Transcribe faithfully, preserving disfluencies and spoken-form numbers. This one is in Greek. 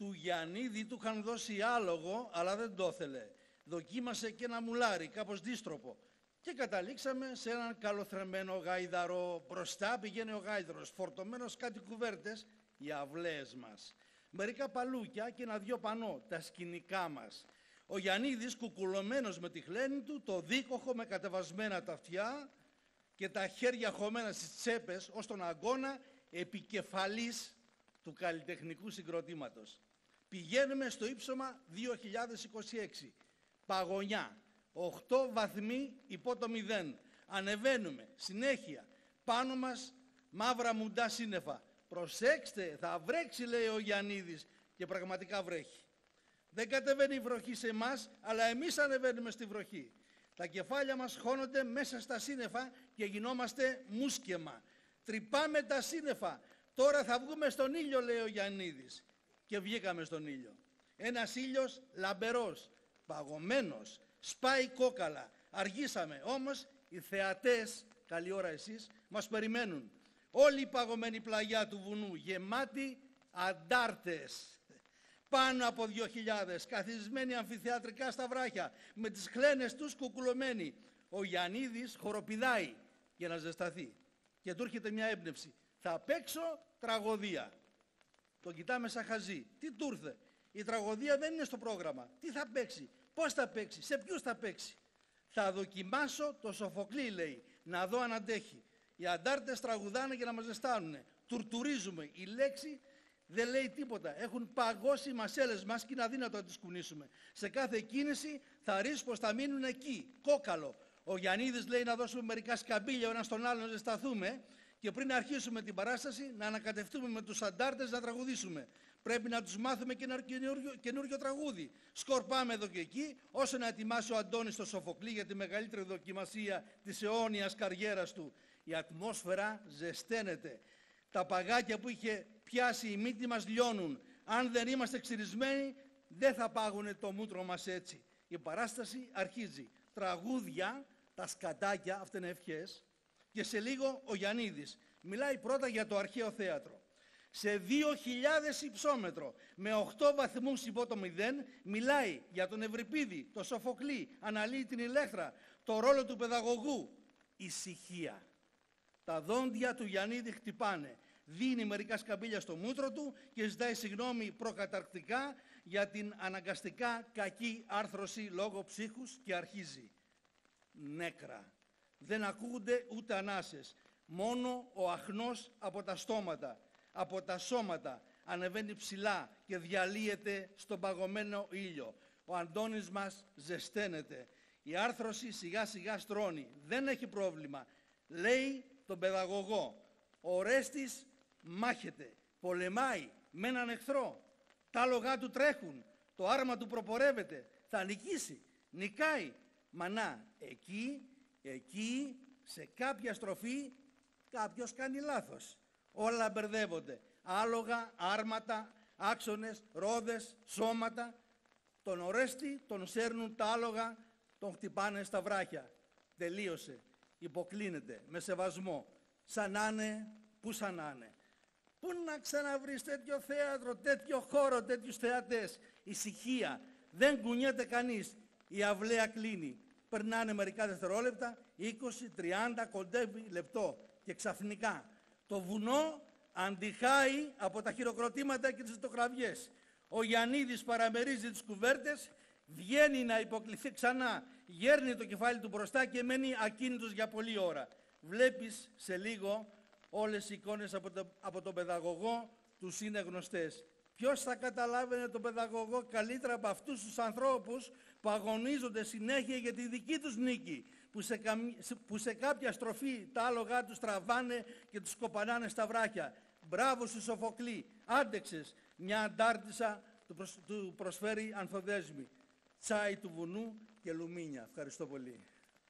Του Γιαννίδη του είχαν δώσει άλογο, αλλά δεν το ήθελε. Δοκίμασε και ένα μουλάρι, κάπως δύστροπο. Και καταλήξαμε σε έναν καλοθρεμμένο γάιδαρο. Μπροστά πηγαίνει ο γάιδαρος, φορτωμένος κάτι κουβέρτες, οι αυλές μας. Μερικά παλούκια και ένα δυο πανό, τα σκηνικά μας. Ο Γιαννίδης, κουκουλωμένος με τη χλένη του, το δίκοχο με κατεβασμένα τα αυτιά και τα χέρια χωμένα στις τσέπες, ως τον αγώνα επικεφαλής του καλλιτεχνικού συγκροτήματος. Πηγαίνουμε στο ύψωμα δύο χιλιάδες είκοσι έξι. Παγωνιά. οκτώ βαθμοί υπό το μηδέν. Ανεβαίνουμε. Συνέχεια. Πάνω μας μαύρα μουντά σύννεφα. Προσέξτε, θα βρέξει, λέει ο Γιαννίδης, και πραγματικά βρέχει. Δεν κατεβαίνει η βροχή σε εμάς, αλλά εμείς ανεβαίνουμε στη βροχή. Τα κεφάλια μας χώνονται μέσα στα σύννεφα και γινόμαστε μουσκεμα. Τρυπάμε τα σύννεφα. Τώρα θα βγούμε στον ήλιο, λέει ο Γιαννίδης. Και βγήκαμε στον ήλιο. Ένας ήλιος λαμπερός, παγωμένος, σπάει κόκαλα. Αργήσαμε, όμως οι θεατές, καλή ώρα εσείς, μας περιμένουν. Όλη η παγωμένη πλαγιά του βουνού, γεμάτη αντάρτες. Πάνω από δύο χιλιάδες, καθισμένοι αμφιθεατρικά στα βράχια, με τις χλένες τους κουκουλωμένοι. Ο Γιαννίδης χοροπηδάει για να ζεσταθεί. Και του έρχεται μια έμπνευση. Θα παίξω τραγωδία. Το κοιτάμε σαν χαζί. Τι του ήρθε? Η τραγωδία δεν είναι στο πρόγραμμα. Τι θα παίξει? Πώς θα παίξει? Σε ποιους θα παίξει? Θα δοκιμάσω το Σοφοκλή, λέει, να δω αν αντέχει. Οι αντάρτες τραγουδάνε για να μας ζεστάνουνε. Τουρτουρίζουμε. Η λέξη δεν λέει τίποτα. Έχουν παγώσει οι μασέλες μας και είναι αδύνατο να τις κουνήσουμε. Σε κάθε κίνηση θα ρίξω πως θα μείνουν εκεί. Κόκαλο. Ο Γιαννίδης λέει να δώσουμε μερικά σκαμπίλια ο ένας στον άλλον να ζεσταθούμε και πριν αρχίσουμε την παράσταση να ανακατευτούμε με τους αντάρτες να τραγουδήσουμε. Πρέπει να τους μάθουμε και ένα καινούριο, καινούριο τραγούδι. Σκορπάμε εδώ και εκεί, ώστε να ετοιμάσει ο Αντώνης το Σοφοκλή για τη μεγαλύτερη δοκιμασία της αιώνιας καριέρας του. Η ατμόσφαιρα ζεσταίνεται. Τα παγάκια που είχε πιάσει η μύτη μας λιώνουν. Αν δεν είμαστε ξυρισμένοι, δεν θα πάγουνε το μούτρο μας έτσι. Η παράσταση αρχίζει. Τραγούδια, τα σκατάκια, αυτά είναι ευχές. Και σε λίγο ο Γιαννίδης μιλάει πρώτα για το αρχαίο θέατρο. Σε δύο χιλιάδες υψόμετρο, με οκτώ βαθμούς υπό το μηδέν, μιλάει για τον Ευρυπίδη, το Σοφοκλή, αναλύει την Ηλέκτρα, το ρόλο του παιδαγωγού. Ησυχία. Τα δόντια του Γιαννίδη χτυπάνε. Δίνει μερικά σκαμπίλια στο μούτρο του και ζητάει συγγνώμη προκαταρκτικά για την αναγκαστικά κακή άρθρωση λόγω ψύχους και αρχίζει. Νέκρα. Δεν ακούγονται ούτε ανάσες. Μόνο ο αχνός από τα στόματα, από τα σώματα ανεβαίνει ψηλά και διαλύεται στον παγωμένο ήλιο. Ο Αντώνης μας ζεσταίνεται. Η άρθρωση σιγά σιγά στρώνει. Δεν έχει πρόβλημα. Λέει τον παιδαγωγό. Ο Ορέστης μάχεται, πολεμάει με έναν εχθρό. Τα άλογα του τρέχουν, το άρμα του προπορεύεται. Θα νικήσει, νικάει. Μα να, εκεί, εκεί, σε κάποια στροφή κάποιος κάνει λάθος. Όλα μπερδεύονται. Άλογα, άρματα, άξονες, ρόδες, σώματα. Τον Ορέστη τον σέρνουν τα άλογα, τον χτυπάνε στα βράχια. Τελείωσε. Υποκλίνεται με σεβασμό. Σαν να είναι, πού σαν να είναι. Πού να ξαναβρεις τέτοιο θέατρο, τέτοιο χώρο, τέτοιους θεατές. Ησυχία. Δεν κουνιέται κανείς. Η αυλαία κλείνει. Περνάνε μερικά δευτερόλεπτα, είκοσι, τριάντα, κοντεύει λεπτό. Και ξαφνικά το βουνό αντιχάει από τα χειροκροτήματα και τις ζητοκραυγές. Ο Γιαννίδης παραμερίζει τις κουβέρτες, βγαίνει να υποκληθεί ξανά, γέρνει το κεφάλι του μπροστά και μένει ακίνητος για πολλή ώρα. Βλέπεις σε λίγο όλες οι εικόνες από, το, από τον παιδαγωγό τους είναι γνωστές. Ποιος θα καταλάβαινε τον παιδαγωγό καλύτερα από αυτούς τους ανθρώπους που αγωνίζονται συνέχεια για τη δική τους νίκη, που σε, καμ, που σε κάποια στροφή τα άλογα τους τραβάνε και τους κοπανάνε στα βράχια. Μπράβο σου Σοφοκλή, άντεξες. Μια αντάρτισσα του, προσ, του προσφέρει ανθοδέσμη. Τσάι του βουνού και λουμίνια. Ευχαριστώ πολύ.